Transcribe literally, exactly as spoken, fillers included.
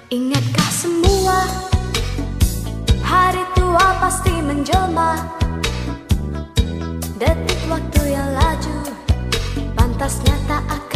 Ingatkah semua hari tua pasti menjelma, detik waktu yang laju pantasnya tak akan